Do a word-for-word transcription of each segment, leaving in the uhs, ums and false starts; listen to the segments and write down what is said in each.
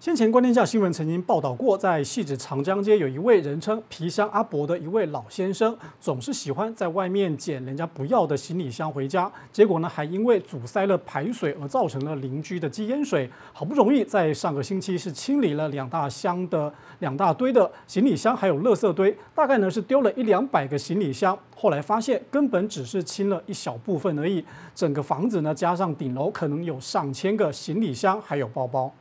先前观天下新闻曾经报道过，在汐止长江街有一位人称皮箱阿伯的一位老先生，总是喜欢在外面捡人家不要的行李箱回家，结果呢还因为阻塞了排水而造成了邻居的积淹水。好不容易在上个星期是清理了两大箱的两大堆的行李箱，还有垃圾堆，大概呢是丢了一两百个行李箱。后来发现根本只是清了一小部分而已，整个房子呢加上顶楼可能有上千个行李箱还有包包。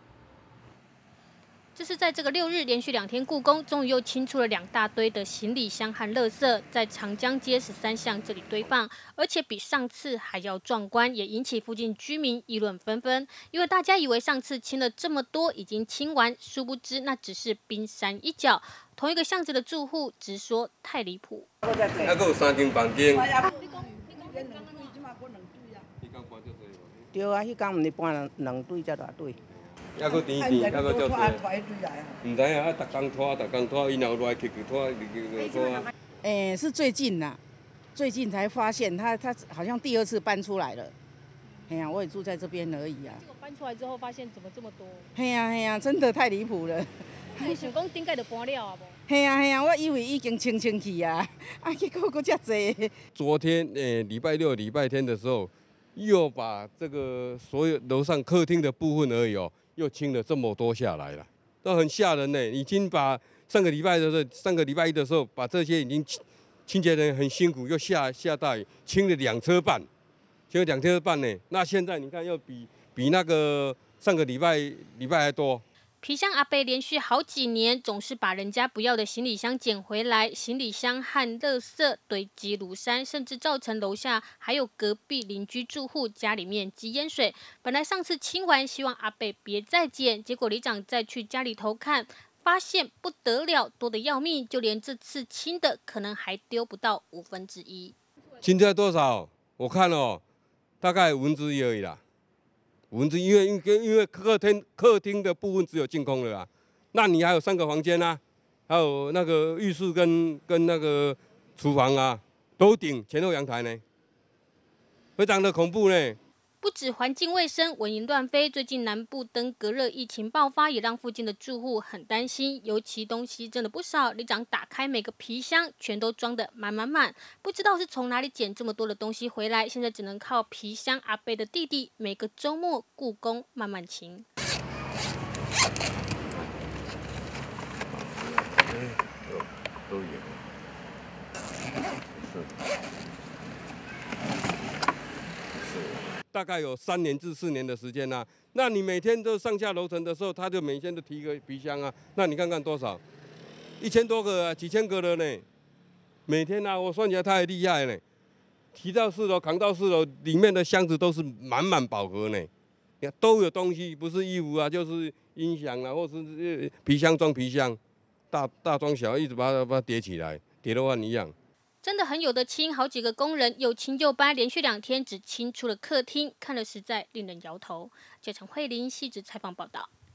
这是在这个六日连续两天故宫，终于又清出了两大堆的行李箱和垃圾，在长江街十三巷这里堆放，而且比上次还要壮观，也引起附近居民议论纷纷。因为大家以为上次清了这么多已经清完，殊不知那只是冰山一角。同一个巷子的住户直说太离谱。 还佫有三间房间。对啊，迄天毋是搬两两堆才偌堆。 还佫甜甜，还佫叫做，唔知啊，啊，逐工拖，逐工拖，因后来去去拖，去去拖啊。 诶，是最近呐，最近才发现他他好像第二次搬出来了。哎呀，我也住在这边而已啊。 结果搬出来之后，发现怎么这么多？ 嘿呀嘿呀，真的太离谱了。 你想讲顶盖就搬了啊无？ 嘿呀嘿呀，我以为已经清清去啊，啊，结果佫遮济。 昨天诶，礼拜六、礼拜天的时候，又把这个所有楼上客厅的部分而已哦。 又清了这么多下来了，都很吓人呢。已经把上个礼拜的时候，上个礼拜一的时候，把这些已经清清洁人很辛苦，又下下大雨，清了两车半，清了两车半呢。那现在你看，又比比那个上个礼拜礼拜还多。 皮箱阿伯连续好几年总是把人家不要的行李箱捡回来，行李箱和垃圾堆积如山，甚至造成楼下还有隔壁邻居住户家里面积淹水。本来上次清完，希望阿伯别再捡，结果里长再去家里头看，发现不得了，多得要命，就连这次清的可能还丢不到五分之一。 清掉多少？我看哦，大概五分之一而已啦。 五分之一，因为因为因为客厅客厅的部分只有净空了啊，那你还有三个房间啊，还有那个浴室跟跟那个厨房啊，都顶前后阳台呢，非常的恐怖呢。 不止环境卫生，蚊蝇乱飞，最近南部登革热疫情爆发，也让附近的住户很担心。尤其东西真的不少，里长打开每个皮箱，全都装得满满满，不知道是从哪里捡这么多的东西回来，现在只能靠皮箱阿伯的弟弟每个周末故宫慢慢清。 都有，大概有三年至四年的时间呐、啊。那你每天都上下楼层的时候，他就每天都提个皮箱啊。那你看看多少，一千多个、啊，几千个了呢。每天啊，我算起来太厉害了。提到四楼，扛到四楼，里面的箱子都是满满饱和呢。都有东西，不是衣服啊，就是音响啊，或是皮箱装皮箱，大大装小，一直把它把它叠起来，叠得万一样。 真的很有得清，好几个工人又清又搬，连续两天只清出了客厅，看了实在令人摇头。这场慧玲细致采访报道。